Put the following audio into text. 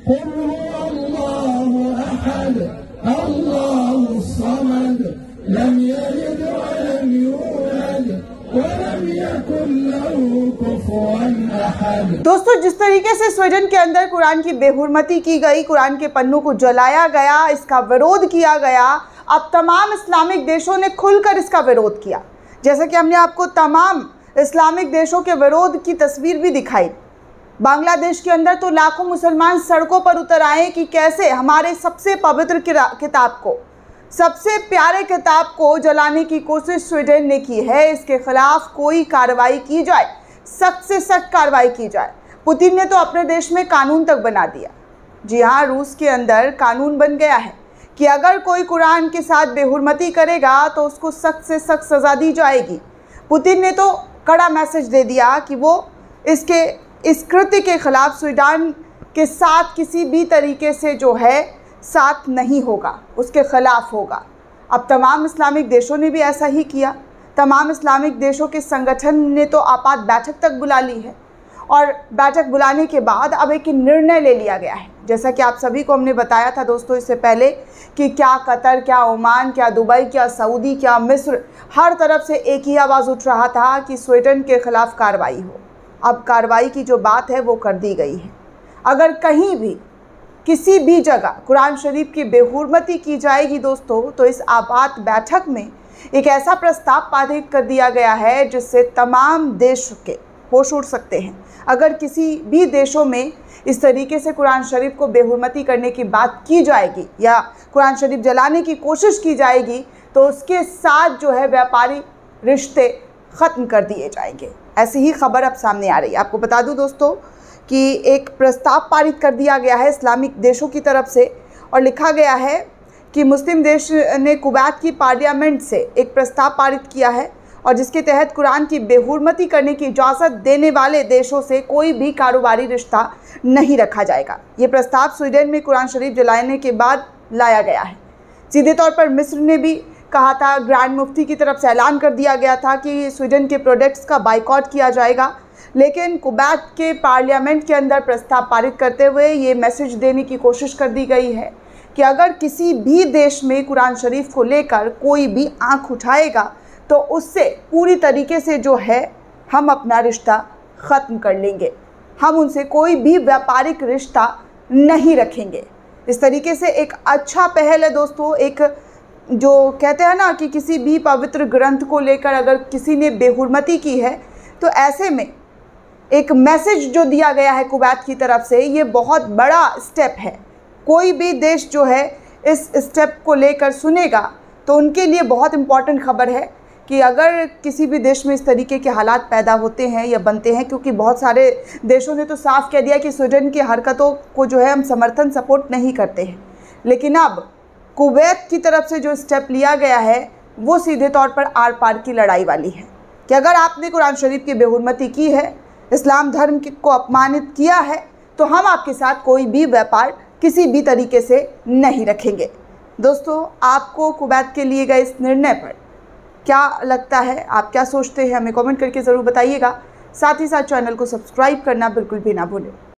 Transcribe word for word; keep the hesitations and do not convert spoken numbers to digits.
दोस्तों, जिस तरीके से स्वीडन के अंदर कुरान की बेहुरमती की गई, कुरान के पन्नों को जलाया गया, इसका विरोध किया गया, अब तमाम इस्लामिक देशों ने खुलकर इसका विरोध किया। जैसा कि हमने आपको तमाम इस्लामिक देशों के विरोध की तस्वीर भी दिखाई। बांग्लादेश के अंदर तो लाखों मुसलमान सड़कों पर उतर आए कि कैसे हमारे सबसे पवित्र किताब को, सबसे प्यारे किताब को जलाने की कोशिश स्वीडन ने की है। इसके खिलाफ कोई कार्रवाई की जाए, सख्त से सख्त कार्रवाई की जाए। पुतिन ने तो अपने देश में कानून तक बना दिया। जी हाँ, रूस के अंदर कानून बन गया है कि अगर कोई कुरान के साथ बेहुरमती करेगा तो उसको सख्त से सख्त सज़ा दी जाएगी। पुतिन ने तो कड़ा मैसेज दे दिया कि वो इसके इस कृत्य के खिलाफ स्वीडन के साथ किसी भी तरीके से जो है साथ नहीं होगा, उसके ख़िलाफ़ होगा। अब तमाम इस्लामिक देशों ने भी ऐसा ही किया। तमाम इस्लामिक देशों के संगठन ने तो आपात बैठक तक बुला ली है और बैठक बुलाने के बाद अब एक निर्णय ले लिया गया है। जैसा कि आप सभी को हमने बताया था दोस्तों इससे पहले कि क्या कतर, क्या ओमान, क्या दुबई, क्या सऊदी, क्या मिस्र, हर तरफ से एक ही आवाज़ उठ रहा था कि स्वीडन के ख़िलाफ़ कार्रवाई हो। अब कार्रवाई की जो बात है वो कर दी गई है। अगर कहीं भी किसी भी जगह कुरान शरीफ की बेहुरमती की जाएगी दोस्तों, तो इस आपात बैठक में एक ऐसा प्रस्ताव पारित कर दिया गया है जिससे तमाम देश के होश उड़ सकते हैं। अगर किसी भी देशों में इस तरीके से कुरान शरीफ को बेहुरमती करने की बात की जाएगी या कुरान शरीफ जलाने की कोशिश की जाएगी तो उसके साथ जो है व्यापारी रिश्ते ख़त्म कर दिए जाएंगे। ऐसी ही खबर अब सामने आ रही है। आपको बता दूं दोस्तों कि एक प्रस्ताव पारित कर दिया गया है इस्लामिक देशों की तरफ से और लिखा गया है कि मुस्लिम देश ने कुवैत की पार्लियामेंट से एक प्रस्ताव पारित किया है और जिसके तहत कुरान की बेहुरमती करने की इजाज़त देने वाले देशों से कोई भी कारोबारी रिश्ता नहीं रखा जाएगा। ये प्रस्ताव स्वीडन में कुरान शरीफ जलाने के बाद लाया गया है। सीधे तौर पर मिस्र ने भी कहा था, ग्रैंड मुफ्ती की तरफ से ऐलान कर दिया गया था कि स्वीडन के प्रोडक्ट्स का बाइकआउट किया जाएगा। लेकिन कुवैत के पार्लियामेंट के अंदर प्रस्ताव पारित करते हुए ये मैसेज देने की कोशिश कर दी गई है कि अगर किसी भी देश में कुरान शरीफ को लेकर कोई भी आंख उठाएगा तो उससे पूरी तरीके से जो है हम अपना रिश्ता ख़त्म कर लेंगे, हम उनसे कोई भी व्यापारिक रिश्ता नहीं रखेंगे। इस तरीके से एक अच्छा पहल है दोस्तों। एक जो कहते हैं ना कि किसी भी पवित्र ग्रंथ को लेकर अगर किसी ने बेहुरमती की है तो ऐसे में एक मैसेज जो दिया गया है कुवैत की तरफ से, ये बहुत बड़ा स्टेप है। कोई भी देश जो है इस स्टेप को लेकर सुनेगा तो उनके लिए बहुत इम्पॉर्टेंट खबर है कि अगर किसी भी देश में इस तरीके के हालात पैदा होते हैं या बनते हैं, क्योंकि बहुत सारे देशों ने तो साफ कह दिया कि स्वीडन की हरकतों को जो है हम समर्थन सपोर्ट नहीं करते हैं, लेकिन अब कुवैत की तरफ से जो स्टेप लिया गया है वो सीधे तौर पर आर पार की लड़ाई वाली है कि अगर आपने कुरान शरीफ की बेहुरमती की है, इस्लाम धर्म को अपमानित किया है, तो हम आपके साथ कोई भी व्यापार किसी भी तरीके से नहीं रखेंगे। दोस्तों, आपको कुवैत के लिए गए इस निर्णय पर क्या लगता है, आप क्या सोचते हैं, हमें कमेंट करके ज़रूर बताइएगा। साथ ही साथ चैनल को सब्सक्राइब करना बिल्कुल भी ना भूलें।